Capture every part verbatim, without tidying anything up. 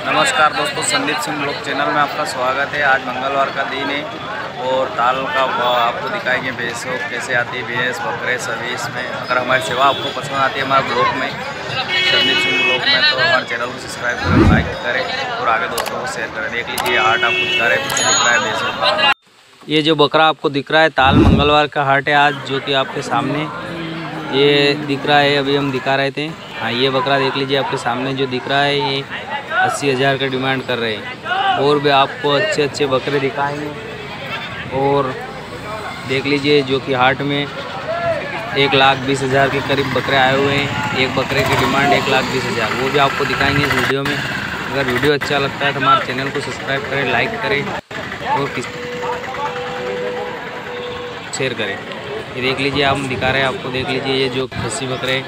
नमस्कार दोस्तों, Sandeep Singh blog channel में आपका स्वागत है। आज मंगलवार का दिन है और ताल का आपको दिखाएंगे भैंसों कैसे आती है, भैंस बकरे सभी इसमें। अगर हमारी सेवा आपको पसंद आती है हमारे ब्लॉग में, संदीप सिंह ब्लॉग में, तो हमारे चैनल को सब्सक्राइब करें, लाइक करें और आगे दोस्तों को शेयर करें। देख लीजिए हाट आपको दिखा रहे पीछे दिख रहा है भैंसों का। ये जो बकरा आपको दिख रहा है ताल मंगलवार का हाट है आज, जो कि आपके सामने ये दिख रहा है। अभी हम दिखा रहे थे। हाँ, ये बकरा देख लीजिए आपके सामने जो दिख रहा है, ये अस्सी हज़ार का डिमांड कर रहे हैं। और भी आपको अच्छे अच्छे बकरे दिखाएंगे। और देख लीजिए जो कि हाट में एक लाख बीस हज़ार के करीब बकरे आए हुए हैं। एक बकरे की डिमांड एक लाख बीस हज़ार, वो भी आपको दिखाएंगे इस वीडियो में। अगर वीडियो अच्छा लगता है तो हमारे चैनल को सब्सक्राइब करें, लाइक करें और किस शेयर करें। ये देख लीजिए आप दिखा रहे हैं आपको, देख लीजिए ये जो खस्सी बकरे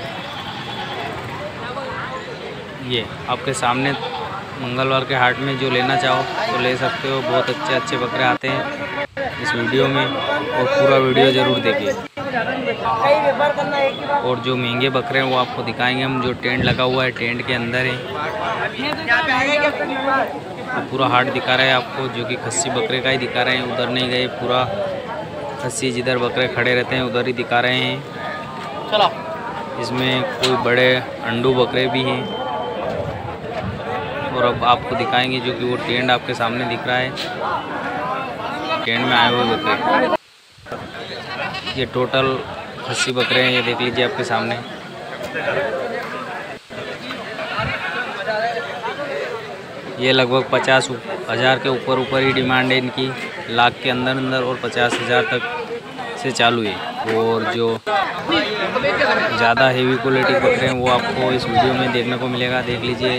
ये आपके सामने मंगलवार के हाट में जो लेना चाहो तो ले सकते हो। बहुत अच्छे अच्छे बकरे आते हैं इस वीडियो में और पूरा वीडियो ज़रूर देखिए। और जो महंगे बकरे हैं वो आपको दिखाएंगे हम, जो टेंट लगा हुआ है टेंट के अंदर है। तो पूरा हाट दिखा रहे हैं आपको, जो कि खस्सी बकरे का ही दिखा रहे हैं। उधर नहीं गए, पूरा खस्सी जिधर बकरे खड़े रहते हैं उधर ही दिखा रहे हैं। इसमें कोई बड़े अंडू बकरे भी हैं। और अब आपको दिखाएंगे जो कि वो टेंट आपके सामने दिख रहा है, टेंट में आए हुए बकरे। ये टोटल खस्सी बकरे हैं, ये देख लीजिए आपके सामने। ये लगभग पचास हज़ार के ऊपर ऊपर ही डिमांड है इनकी, लाख के अंदर अंदर, और पचास हज़ार तक से चालू है। और जो ज़्यादा हेवी क्वालिटी बकरे हैं वो आपको इस वीडियो में देखने को मिलेगा। देख लीजिए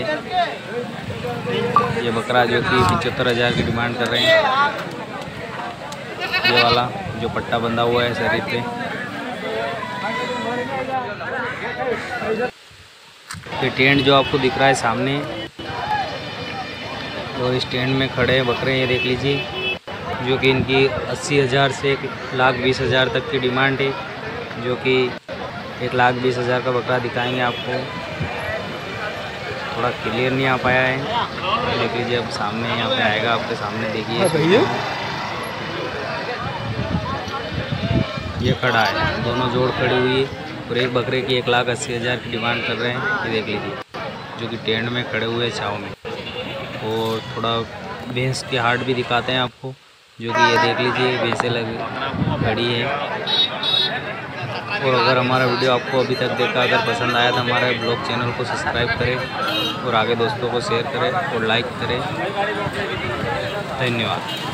ये बकरा जो कि पचहत्तर हज़ार की डिमांड कर रहे हैं। ये वाला जो पट्टा बंधा हुआ है शरीर पे, ये टेंट जो आपको दिख रहा है सामने, और इस टेंट में खड़े हैं बकरे। ये देख लीजिए जो कि इनकी अस्सी हज़ार से एक लाख बीस हज़ार तक की डिमांड है, जो कि एक लाख बीस हज़ार का बकरा दिखाएंगे आपको। थोड़ा क्लियर नहीं आ पाया है, देख लीजिए अब सामने यहाँ पे आएगा आपके सामने। देखिए ये खड़ा है, दोनों जोड़ खड़ी हुई है और एक बकरे की एक लाख अस्सी हज़ार की डिमांड कर रहे हैं। ये देख लीजिए जो कि टेंट में खड़े हुए हैं छाँव में। और थोड़ा भैंस के हाट भी दिखाते हैं आपको, जो कि ये देख लीजिए भैंसें लगी खड़ी है। और अगर हमारा वीडियो आपको अभी तक देखा अगर पसंद आया तो हमारे ब्लॉग चैनल को सब्सक्राइब करें और आगे दोस्तों को शेयर करें और लाइक करें। धन्यवाद।